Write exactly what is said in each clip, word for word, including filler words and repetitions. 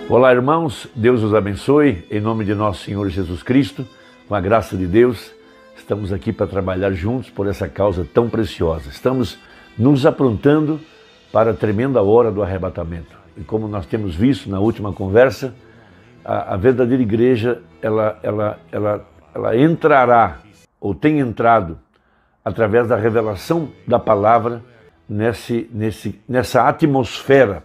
Olá, irmãos, Deus os abençoe, em nome de nosso Senhor Jesus Cristo, com a graça de Deus, estamos aqui para trabalhar juntos por essa causa tão preciosa. Estamos nos aprontando para a tremenda hora do arrebatamento. E como nós temos visto na última conversa, a, a verdadeira igreja, ela, ela, ela, ela entrará, ou tem entrado, através da revelação da palavra, nesse, nesse, nessa atmosfera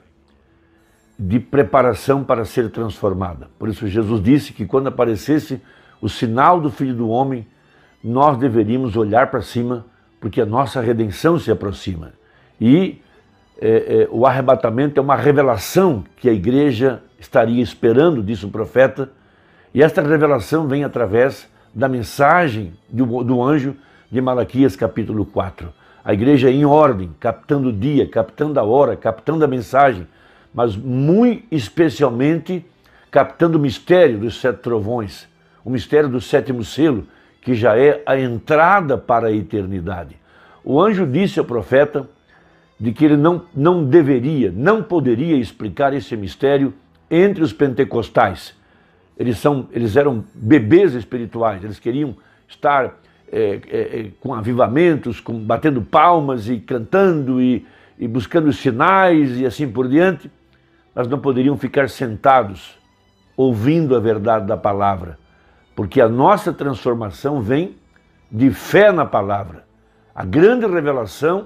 de preparação para ser transformada. Por isso Jesus disse que quando aparecesse o sinal do Filho do Homem, nós deveríamos olhar para cima, porque a nossa redenção se aproxima. E é, é, o arrebatamento é uma revelação que a igreja estaria esperando, disse o profeta, e esta revelação vem através da mensagem do, do anjo de Malaquias capítulo quatro. A igreja em ordem, captando o dia, captando a hora, captando a mensagem, mas muito especialmente captando o mistério dos sete trovões, o mistério do sétimo selo, que já é a entrada para a eternidade. O anjo disse ao profeta de que ele não, não deveria, não poderia explicar esse mistério entre os pentecostais. Eles, são, eles eram bebês espirituais, eles queriam estar é, é, com avivamentos, com, batendo palmas e cantando e, e buscando sinais e assim por diante. Mas não poderiam ficar sentados ouvindo a verdade da palavra, porque a nossa transformação vem de fé na palavra. A grande revelação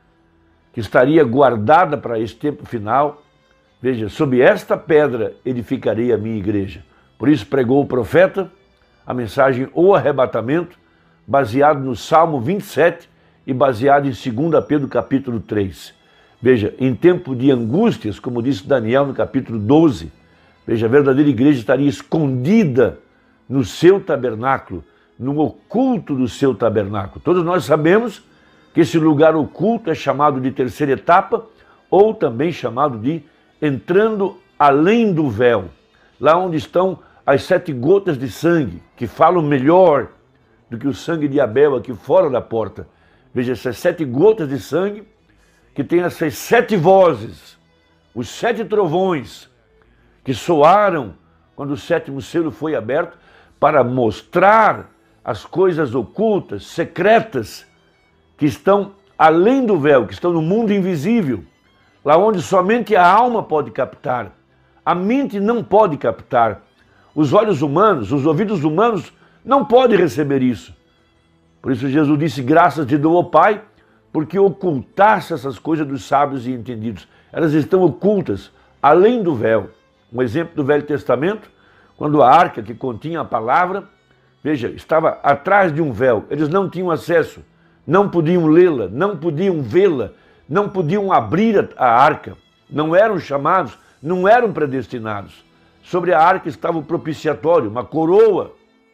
que estaria guardada para esse tempo final, veja, sob esta pedra edificarei a minha igreja. Por isso pregou o profeta a mensagem O Arrebatamento, baseado no Salmo vinte e sete e baseado em dois Pedro capítulo três. Veja, em tempo de angústias, como disse Daniel no capítulo doze, veja, a verdadeira igreja estaria escondida no seu tabernáculo, no oculto do seu tabernáculo. Todos nós sabemos que esse lugar oculto é chamado de terceira etapa, ou também chamado de entrando além do véu, lá onde estão as sete gotas de sangue, que falam melhor do que o sangue de Abel aqui fora da porta. Veja, essas sete gotas de sangue, que tem essas sete vozes, os sete trovões que soaram quando o sétimo selo foi aberto para mostrar as coisas ocultas, secretas, que estão além do véu, que estão no mundo invisível, lá onde somente a alma pode captar, a mente não pode captar, os olhos humanos, os ouvidos humanos não podem receber isso. Por isso Jesus disse, graças te dou, ó Pai, porque ocultasse essas coisas dos sábios e entendidos. Elas estão ocultas, além do véu. Um exemplo do Velho Testamento, quando a arca que continha a palavra, veja, estava atrás de um véu. Eles não tinham acesso, não podiam lê-la, não podiam vê-la, não podiam abrir a arca. Não eram chamados, não eram predestinados. Sobre a arca estava o propiciatório, uma coroa,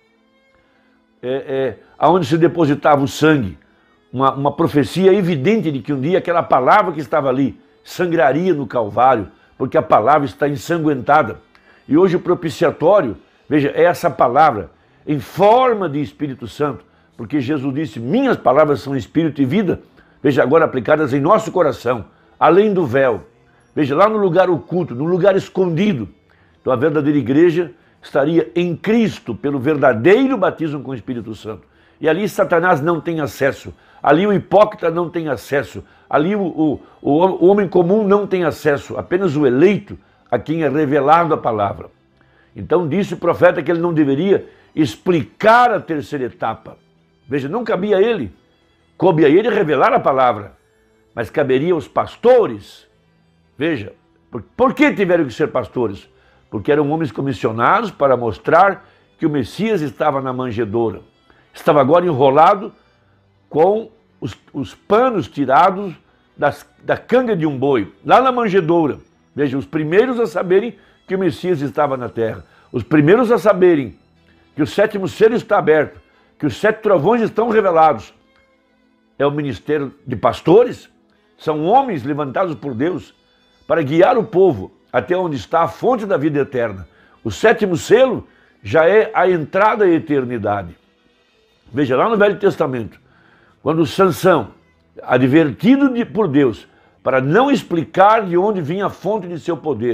é, é, onde se depositava o sangue. Uma, uma profecia evidente de que um dia aquela palavra que estava ali sangraria no Calvário, porque a palavra está ensanguentada. E hoje o propiciatório, veja, é essa palavra em forma de Espírito Santo, porque Jesus disse, minhas palavras são espírito e vida, veja, agora aplicadas em nosso coração, além do véu. Veja, lá no lugar oculto, no lugar escondido. Então a verdadeira igreja estaria em Cristo pelo verdadeiro batismo com o Espírito Santo. E ali Satanás não tem acesso, ali o hipócrita não tem acesso, ali o, o, o homem comum não tem acesso, apenas o eleito a quem é revelado a palavra. Então disse o profeta que ele não deveria explicar a terceira etapa. Veja, não cabia a ele, coube a ele revelar a palavra, mas caberia aos pastores. Veja, por, por que tiveram que ser pastores? Porque eram homens comissionados para mostrar que o Messias estava na manjedoura. Estava agora enrolado com os, os panos tirados das, da canga de um boi, lá na manjedoura. Veja, os primeiros a saberem que o Messias estava na terra. Os primeiros a saberem que o sétimo selo está aberto, que os sete trovões estão revelados. É o ministério de pastores, são homens levantados por Deus para guiar o povo até onde está a fonte da vida eterna. O sétimo selo já é a entrada à eternidade. Veja, lá no Velho Testamento, quando Sansão, advertido de, por Deus, para não explicar de onde vinha a fonte de seu poder,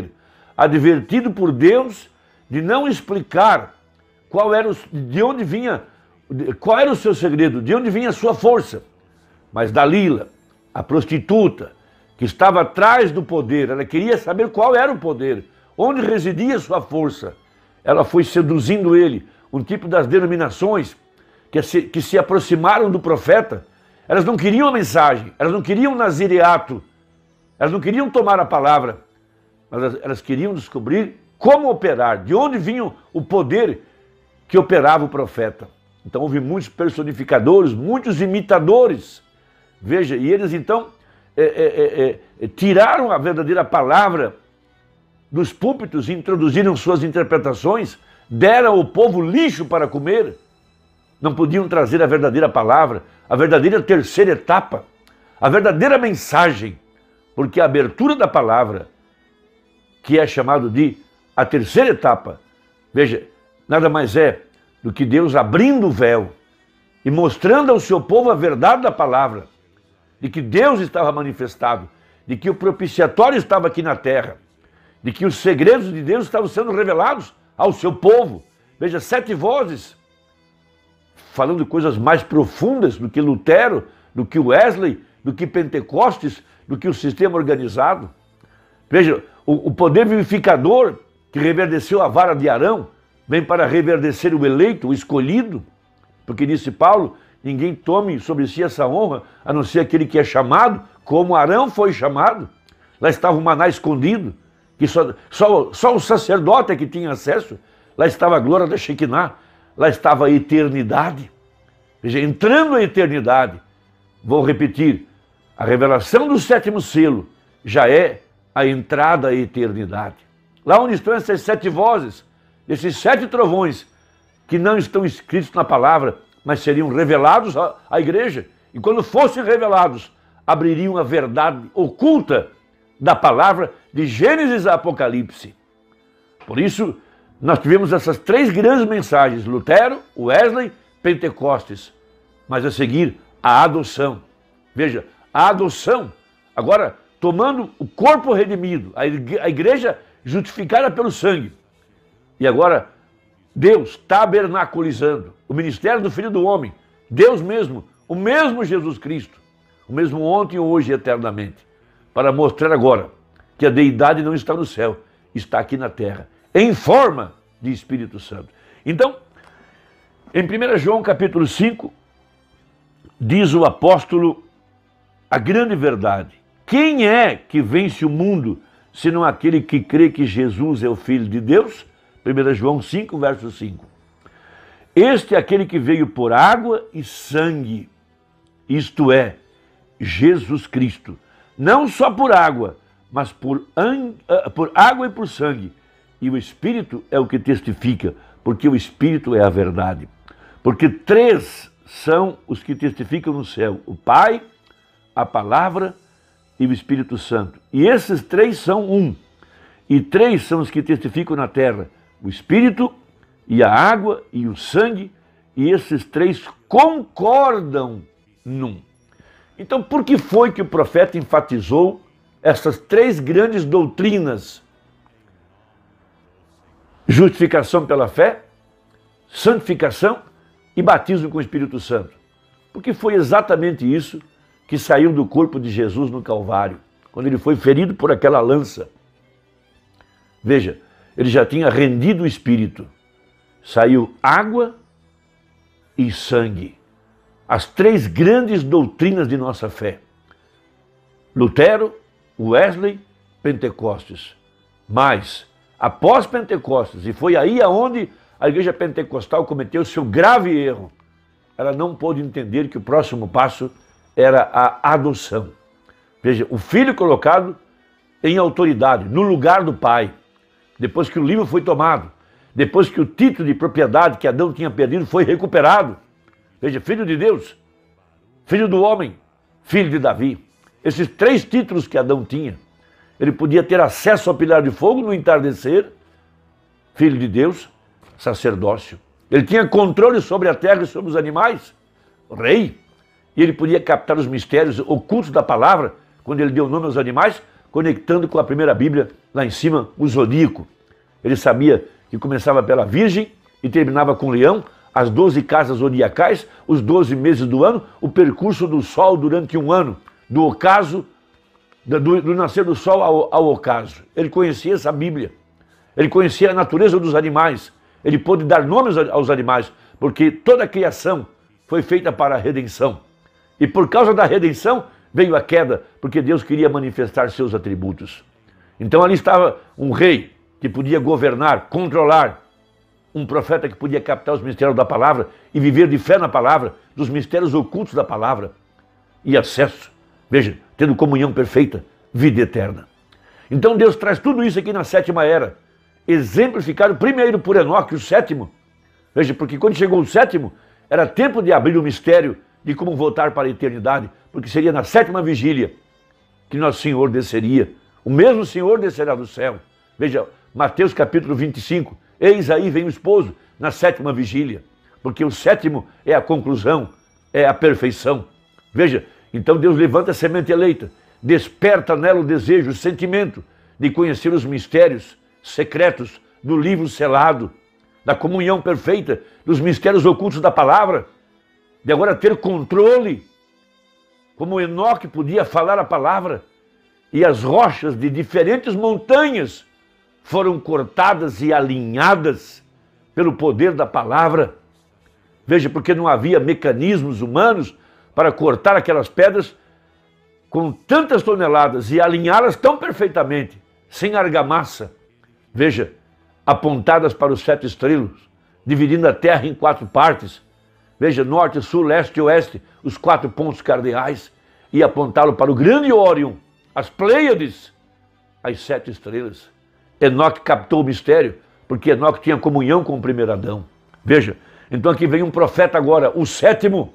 advertido por Deus de não explicar qual era o, de onde vinha, qual era o seu segredo, de onde vinha a sua força. Mas Dalila, a prostituta, que estava atrás do poder, ela queria saber qual era o poder, onde residia a sua força. Ela foi seduzindo ele, um tipo das denominações que se, que se aproximaram do profeta. Elas não queriam a mensagem, elas não queriam o nazireato, elas não queriam tomar a palavra, mas elas, elas queriam descobrir como operar, de onde vinha o poder que operava o profeta. Então houve muitos personificadores, muitos imitadores. Veja, e eles então é, é, é, tiraram a verdadeira palavra dos púlpitos, introduziram suas interpretações, deram ao povo lixo para comer. Não podiam trazer a verdadeira palavra, a verdadeira terceira etapa, a verdadeira mensagem, porque a abertura da palavra, que é chamado de a terceira etapa, veja, nada mais é do que Deus abrindo o véu e mostrando ao seu povo a verdade da palavra, de que Deus estava manifestado, de que o propiciatório estava aqui na terra, de que os segredos de Deus estavam sendo revelados ao seu povo. Veja, sete vozes, falando coisas mais profundas do que Lutero, do que Wesley, do que Pentecostes, do que o sistema organizado. Veja, o, o poder vivificador que reverdeceu a vara de Arão, vem para reverdecer o eleito, o escolhido, porque disse Paulo, ninguém tome sobre si essa honra, a não ser aquele que é chamado, como Arão foi chamado. Lá estava o maná escondido, que só, só, só o sacerdote é que tinha acesso. Lá estava a glória da Shekinah, lá estava a eternidade. Veja, entrando a eternidade, vou repetir, a revelação do sétimo selo já é a entrada à eternidade. Lá onde estão essas sete vozes, esses sete trovões, que não estão escritos na palavra, mas seriam revelados à, à igreja. E quando fossem revelados, abririam a verdade oculta da palavra de Gênesis a Apocalipse. Por isso, nós tivemos essas três grandes mensagens, Lutero, Wesley, Pentecostes. Mas a seguir, a adoção. Veja, a adoção, agora tomando o corpo redimido, a igreja justificada pelo sangue. E agora, Deus tabernaculizando o ministério do Filho do Homem, Deus mesmo, o mesmo Jesus Cristo, o mesmo ontem, hoje e eternamente, para mostrar agora que a deidade não está no céu, está aqui na terra, em forma de Espírito Santo. Então, em primeiro João capítulo cinco, diz o apóstolo a grande verdade. Quem é que vence o mundo, senão aquele que crê que Jesus é o Filho de Deus? primeiro João cinco, verso cinco. Este é aquele que veio por água e sangue, isto é, Jesus Cristo. Não só por água, mas por, por água e por sangue. E o Espírito é o que testifica, porque o Espírito é a verdade. Porque três são os que testificam no céu: o Pai, a Palavra e o Espírito Santo. E esses três são um. E três são os que testificam na terra: o Espírito e a água e o sangue. E esses três concordam num. Então, por que foi que o profeta enfatizou essas três grandes doutrinas? Justificação pela fé, santificação e batismo com o Espírito Santo. Porque foi exatamente isso que saiu do corpo de Jesus no Calvário, quando ele foi ferido por aquela lança. Veja, ele já tinha rendido o Espírito. Saiu água e sangue. As três grandes doutrinas de nossa fé. Lutero, Wesley, Pentecostes. Mas, após Pentecostes, e foi aí aonde a igreja pentecostal cometeu seu grave erro, ela não pôde entender que o próximo passo era a adoção. Veja, o filho colocado em autoridade, no lugar do pai, depois que o livro foi tomado, depois que o título de propriedade que Adão tinha perdido foi recuperado. Veja, filho de Deus, filho do homem, filho de Davi. Esses três títulos que Adão tinha, ele podia ter acesso ao pilar de fogo no entardecer, filho de Deus, sacerdócio. Ele tinha controle sobre a terra e sobre os animais, rei. E ele podia captar os mistérios ocultos da palavra, quando ele deu nome aos animais, conectando com a primeira Bíblia, lá em cima, o zodíaco. Ele sabia que começava pela Virgem e terminava com o Leão, as doze casas zodiacais, os doze meses do ano, o percurso do Sol durante um ano, do ocaso, do, do nascer do Sol ao, ao ocaso. Ele conhecia essa Bíblia, ele conhecia a natureza dos animais, ele pôde dar nomes aos animais, porque toda a criação foi feita para a redenção. E por causa da redenção veio a queda, porque Deus queria manifestar seus atributos. Então ali estava um rei que podia governar, controlar, um profeta que podia captar os mistérios da palavra e viver de fé na palavra, dos mistérios ocultos da palavra e acesso, veja, tendo comunhão perfeita, vida eterna. Então Deus traz tudo isso aqui na sétima era, exemplificado primeiro por Enoque, o sétimo. Veja, porque quando chegou o sétimo, era tempo de abrir o mistério de como voltar para a eternidade, porque seria na sétima vigília que nosso Senhor desceria. O mesmo Senhor descerá do céu. Veja, Mateus capítulo vinte e cinco, eis aí vem o esposo na sétima vigília, porque o sétimo é a conclusão, é a perfeição. Veja, então Deus levanta a semente eleita, desperta nela o desejo, o sentimento de conhecer os mistérios secretos do livro selado, da comunhão perfeita, dos mistérios ocultos da palavra, de agora ter controle, como Enoque podia falar a palavra, e as rochas de diferentes montanhas foram cortadas e alinhadas pelo poder da palavra. Veja, porque não havia mecanismos humanos para cortar aquelas pedras com tantas toneladas e alinhá-las tão perfeitamente, sem argamassa. Veja, apontadas para os sete estrelos, dividindo a terra em quatro partes. Veja, norte, sul, leste e oeste, os quatro pontos cardeais, e apontá-lo para o grande Órion, as Pleiades, as sete estrelas. Enoque captou o mistério, porque Enoque tinha comunhão com o primeiro Adão. Veja, então aqui vem um profeta agora, o sétimo.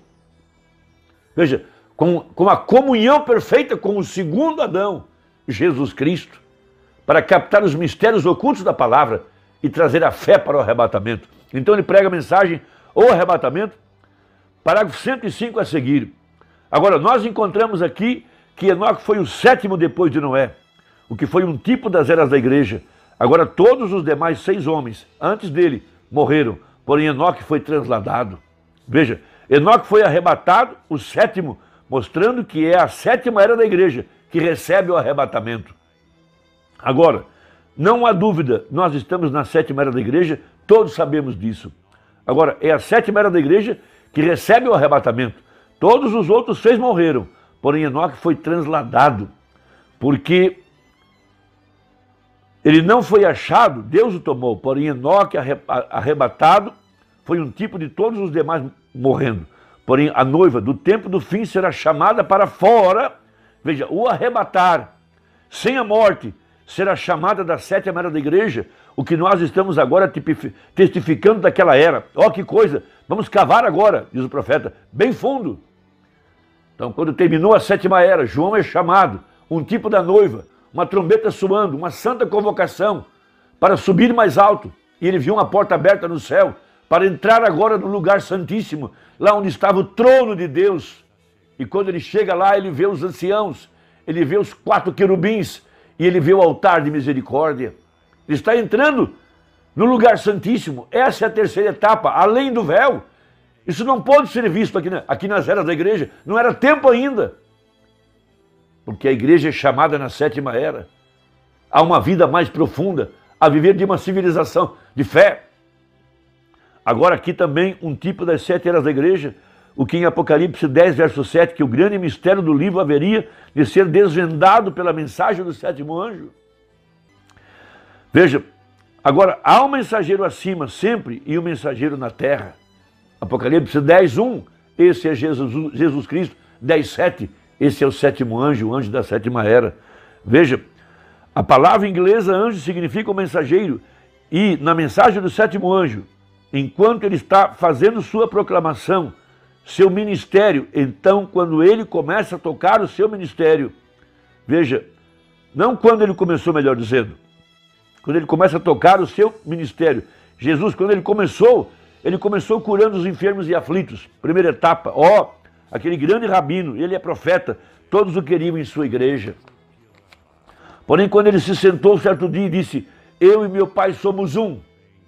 Veja, com, com a comunhão perfeita com o segundo Adão, Jesus Cristo, para captar os mistérios ocultos da palavra e trazer a fé para o arrebatamento. Então ele prega a mensagem, o arrebatamento, parágrafo cento e cinco a seguir. Agora, nós encontramos aqui que Enoque foi o sétimo depois de Noé, o que foi um tipo das eras da igreja. Agora, todos os demais seis homens, antes dele, morreram, porém Enoque foi transladado. Veja, Enoque foi arrebatado, o sétimo, mostrando que é a sétima era da igreja, que recebe o arrebatamento. Agora, não há dúvida, nós estamos na sétima era da igreja, todos sabemos disso. Agora, é a sétima era da igreja que recebe o arrebatamento. Todos os outros seis morreram, porém Enoque foi transladado, porque ele não foi achado, Deus o tomou, porém Enoque arrebatado foi um tipo de todos os demais morrendo. Porém a noiva do tempo do fim será chamada para fora, veja, o arrebatar, sem a morte, será chamada da sétima era da igreja, o que nós estamos agora testificando daquela era. Ó, que coisa, vamos cavar agora, diz o profeta, bem fundo. Então, quando terminou a sétima era, João é chamado, um tipo da noiva, uma trombeta soando, uma santa convocação para subir mais alto. E ele viu uma porta aberta no céu para entrar agora no lugar santíssimo, lá onde estava o trono de Deus. E quando ele chega lá, ele vê os anciãos, ele vê os quatro querubins, e ele vê o altar de misericórdia. Ele está entrando no lugar santíssimo. Essa é a terceira etapa, além do véu. Isso não pode ser visto aqui, aqui nas eras da igreja. Não era tempo ainda. Porque a igreja é chamada na sétima era a uma vida mais profunda, a viver de uma civilização de fé. Agora aqui também um tipo das sete eras da igreja, o que em Apocalipse dez, verso sete, que o grande mistério do livro haveria de ser desvendado pela mensagem do sétimo anjo. Veja, agora há um mensageiro acima sempre e um mensageiro na terra. Apocalipse dez, um, esse é Jesus, Jesus Cristo. dez, sete, esse é o sétimo anjo, o anjo da sétima era. Veja, a palavra inglesa anjo significa o mensageiro, e na mensagem do sétimo anjo, enquanto ele está fazendo sua proclamação, seu ministério, então quando ele começa a tocar o seu ministério, veja, não quando ele começou, melhor dizendo, quando ele começa a tocar o seu ministério. Jesus, quando ele começou, ele começou curando os enfermos e aflitos. Primeira etapa, ó, aquele grande rabino, ele é profeta, todos o queriam em sua igreja. Porém, quando ele se sentou certo dia e disse, eu e meu pai somos um,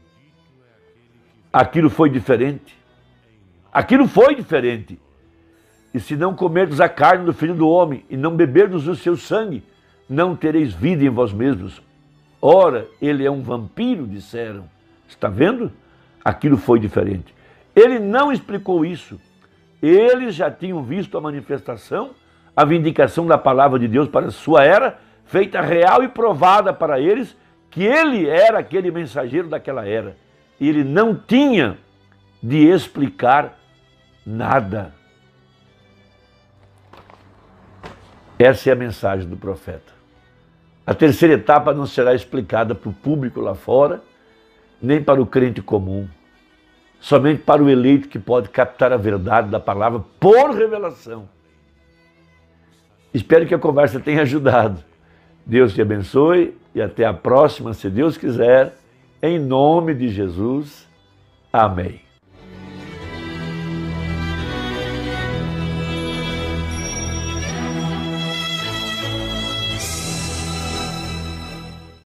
aquilo foi diferente. Aquilo foi diferente. E se não comerdes a carne do Filho do Homem e não beberdes o seu sangue, não tereis vida em vós mesmos. Ora, ele é um vampiro, disseram. Está vendo? Aquilo foi diferente. Ele não explicou isso. Eles já tinham visto a manifestação, a vindicação da palavra de Deus para a sua era, feita real e provada para eles, que ele era aquele mensageiro daquela era. E ele não tinha de explicar nada. Essa é a mensagem do profeta. A terceira etapa não será explicada para o público lá fora, nem para o crente comum. Somente para o eleito que pode captar a verdade da palavra por revelação. Espero que a conversa tenha ajudado. Deus te abençoe e até a próxima, se Deus quiser, em nome de Jesus. Amém.